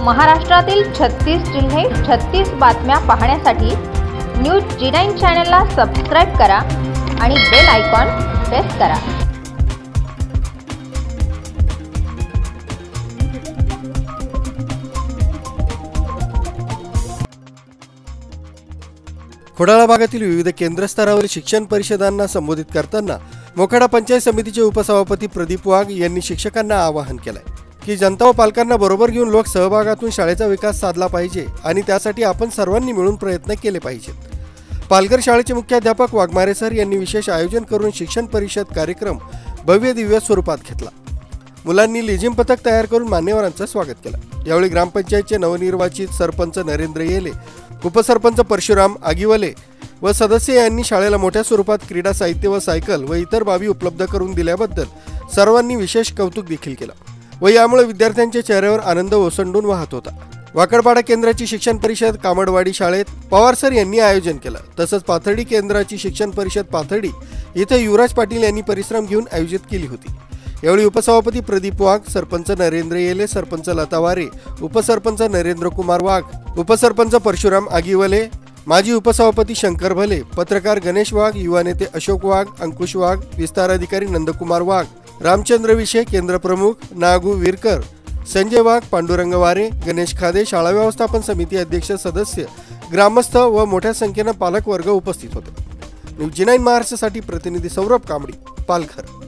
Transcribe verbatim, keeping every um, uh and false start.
महाराष्ट्रातील छत्तीस जिल्हे छत्तीस बातम्या पाहण्यासाठी न्यूज जी नाईन चॅनलला सबस्क्राइब करा आणि बेल आयकॉन प्रेस करा। खोडाळा भागातील विविध केंद्र स्तरावरील शिक्षण परिषदांना संबोधित करताना मोखाडा पंचायत समितीचे उपसभापती प्रदीप वाघ यांनी शिक्षकांना आवाहन केले की जनता व पालकांना बरोबर घेऊन लोक सहभागातून शाळेचा विकास साधला पाहिजे आणि त्यासाठी आपण सर्वांनी मिळून प्रयत्न केले पाहिजेत। पालघर शाळेचे मुख्याध्यापक वाघमारे सर यांनी विशेष आयोजन करून शिक्षण परिषद कार्यक्रम भव्य दिव्य स्वरूपात घेतला। मुलांनी लेझिम पथक तयार करून मान्यवरांचं स्वागत केलं। यावेळी ग्रामपंचायतचे नवनिर्वाचित सरपंच नरेंद्र येले, उपसरपंच परशुराम आगिवले व सदस्य यांनी शाळेला मोठ्या स्वरूपात क्रीडा साहित्य व सायकल व इतर बाबी उपलब्ध करून दिल्याबद्दल सर्वांनी विशेष कौतुक देखील केलं व यामुळे विद्यार्थ्यांच्या चेहऱ्यावर आनंद ओसंडून वाहत होता। वाकडपाडा केंद्राची शिक्षण परिषद कामडवाडी शाळेत पवार सर यांनी आयोजन केलं। तसंच पाथर्डी केंद्राची शिक्षण परिषद पाथर्डी इथे युवराज पाटील यांनी परिश्रम घेऊन आयोजित केली होती। यावेळी उपसभापती प्रदीप वाघ, सरपंच नरेंद्र येले, सरपंच लता वारे, उपसरपंच नरेंद्र कुमार वाघ, उपसरपंच परशुराम आगिवले, माजी उपसभापती शंकर भले, पत्रकार गणेश वाघ, युवा नेते अशोक वाघ, अंकुश वाघ, विस्तार अधिकारी नंदकुमार वाघ, रामचंद्र विषे, केंद्र प्रमुख नागू विरकर, संजय वाघ, पांडुरंग वारे, गणेश खादे, शाळा व्यवस्थापन समिती अध्यक्ष सदस्य, ग्रामस्थ व मोठ्या संख्येने पालक वर्ग उपस्थित होते। न्यूज जी नाईन महाराष्ट्रासाठी प्रतिनिधी सौरभ कांबडी, पालघर।